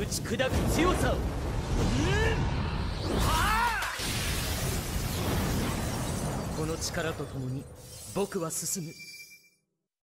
打ち砕く強さを。この力とともに僕は進む。